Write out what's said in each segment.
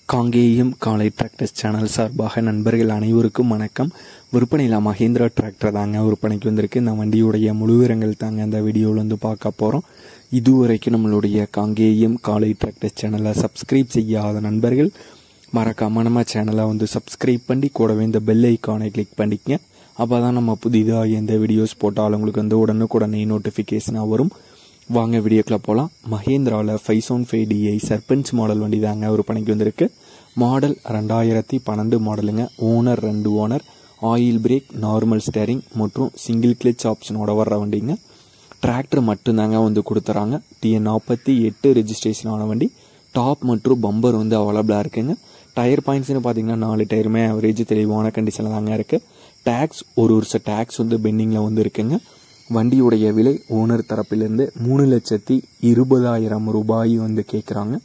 காங்கேயம் காலை tractors channel சார்பாக நண்பர்கள் அனைவருக்கும் வணக்கம். விற்பனையில் மஹேந்திரா டிராக்டர் தாங்க விற்பனைக்கு வந்திருக்கு. இந்த வண்டியுடைய முழு விவரங்கள் தாங்க அந்த வீடியோவில் வந்து பார்க்க போகிறோம். இதுவரைக்கும் நம்மளுடைய காங்கேயம் காலை டிராக்டர்ஸ் சேனலை சப்ஸ்கிரைப் செய்யாத நண்பர்கள் மறக்காமல் நம்ம சேனலை வந்து சப்ஸ்கிரைப் பண்ணி கூடவே இந்த பெல் ஐக்கானை கிளிக் பண்ணிக்கங்க. அப்போ தான் நம்ம புதிதாக எந்த வீடியோஸ் போட்டாலும் உங்களுக்கு வந்து உடனுக்குடனே நோட்டிஃபிகேஷனாக வரும். வாங்க வீடியோக்குள்ள போகலாம். மஹேந்திராவில் 575DI சர்பஞ்ச் மாடல் வண்டி தாங்க விற்பனைக்கு வந்திருக்கு. மாடல் 2012 மாடலுங்க. Owner 2 owner, oil brake, normal steering மற்றும் சிங்கிள் கிளச் ஆப்ஷனோட வர்ற வண்டிங்க. டிராக்டர் மட்டும்தாங்க வந்து கொடுத்துறாங்க. TN48 ரெஜிஸ்ட்ரேஷன் ஆன வண்டி. டாப் மற்றும் பம்பர் வந்து அவைலபிளாக இருக்குங்க. டயர் பாயிண்ட்ஸ்னு பார்த்தீங்கன்னா 4 டயருமே ஆவரேஜ் தெளிவான கண்டிஷனில் தாங்க இருக்குது. டேக்ஸ் ஒரு வருஷம் டேக்ஸ் வந்து பெண்டிங்கில் வந்து இருக்குங்க. வண்டியுடைய விலை ஓனர் தரப்பிலிருந்து 3,20,000 ரூபாய் வந்து கேட்குறாங்க.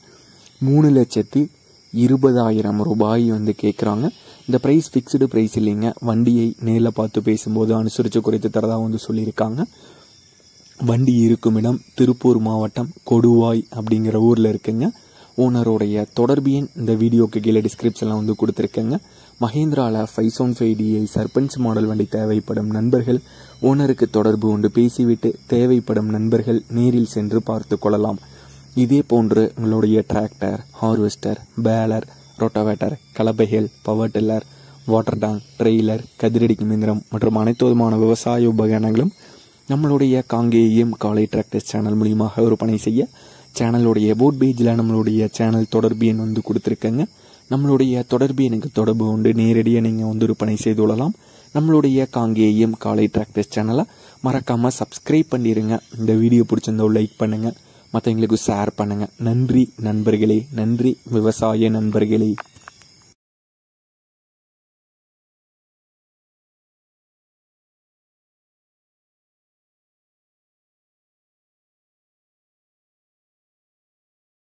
3,20,000 ரூபாய் வந்து கேட்குறாங்க. இந்த ப்ரைஸ் ஃபிக்ஸ்டு ப்ரைஸ் இல்லைங்க. வண்டியை நேரில் பார்த்து பேசும்போது அனுசரித்து குறைத்து தரதாக வந்து சொல்லியிருக்காங்க. வண்டி இருக்கும் இடம் திருப்பூர் மாவட்டம் கொடுவாய் அப்படிங்கிற ஊரில் இருக்குங்க. ஓனருடைய தொடர்பு எண் இந்த வீடியோக்கு கீழே டிஸ்கிரிப்ஷனில் வந்து கொடுத்துருக்கேங்க. மஹேந்திராவில் 575DI சர்பஞ்ச் மாடல் வண்டி தேவைப்படும் நண்பர்கள் ஓனருக்கு தொடர்பு கொண்டு பேசிவிட்டு தேவைப்படும் நண்பர்கள் நேரில் சென்று பார்த்து கொள்ளலாம். இதே போன்று உங்களுடைய டிராக்டர், ஹார்வெஸ்டர், பேலர், ரோட்டோவேட்டர், கலப்பைகள், power tiller, water tank, trailer, கதிரடிக்கும் இயந்திரம் மற்றும் அனைத்து விதமான விவசாய உபகரணங்களும் நம்மளுடைய காங்கேயம் காலை டிராக்டர்ஸ் சேனல் மூலியமாக விற்பனை செய்ய சேனலுடைய அபவுட் பேஜில் நம்மளுடைய சேனல் தொடர்பு எண் வந்து கொடுத்துருக்கேங்க. நம்மளுடைய தொடர்பு எனக்கு தொடர்பு கொண்டு நேரடியாக நீங்கள் வந்து விற்பனை செய்து கொள்ளலாம். நம்மளுடைய காங்கேயம் காலை டிராக்டர்ஸ் சேனலை மறக்காமல் சப்ஸ்கிரைப் பண்ணிடுங்க. இந்த வீடியோ பிடிச்சிருந்தோ லைக் பண்ணுங்கள், மற்றவங்களுக்கு ஷேர் பண்ணுங்கள். நன்றி நண்பர்களே, நன்றி விவசாய நண்பர்களே.